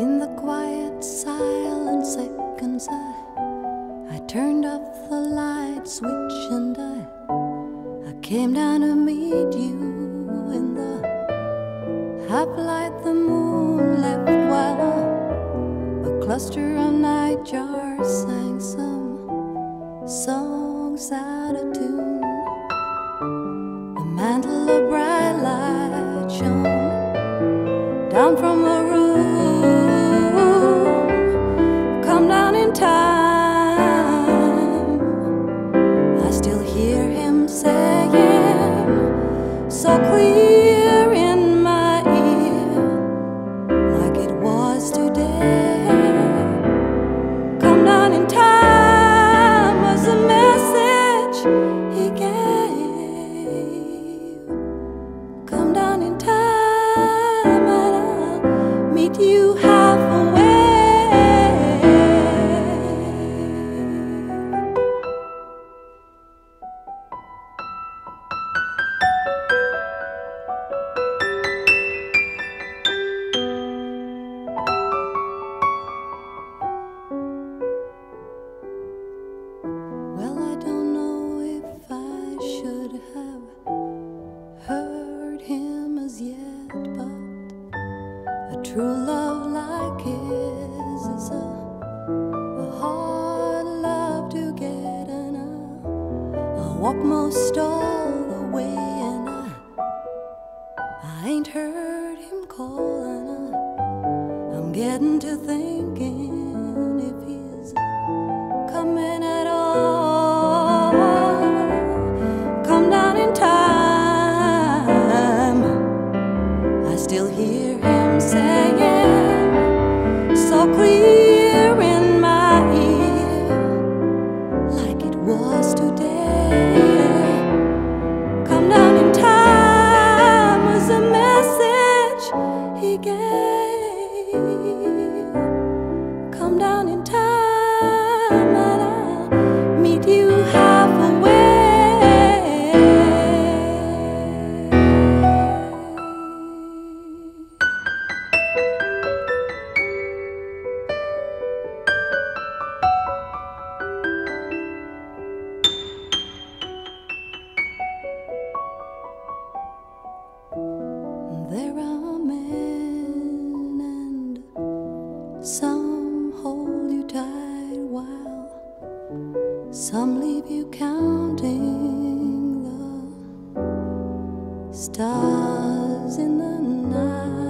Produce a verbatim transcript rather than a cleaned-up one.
In the quiet silent seconds I, I turned off the light switch and I, I came down to meet you in the half light the moon left, while a cluster of nightjars sang some songs out of tune. The mantle of bright light shone down from the roof. Come down in time. I still hear him saying so clear in my ear, like it was today. Come down in time was the message he gave. Come down in time and I'll meet you halfway. Well, I don't know if I should have heard him as yet, but a true love like his is a, a hard love to get, and I, I walk most all the way, and I, I ain't heard him call, and I, I'm getting to thinking if he's coming at all. Come down in time. I still hear him saying so clear in my ear, like it was today. Come down in time was the message he gave. Come down in time and I'll meet you halfway. There are men and some hold you tight while some leave you counting the stars in the night.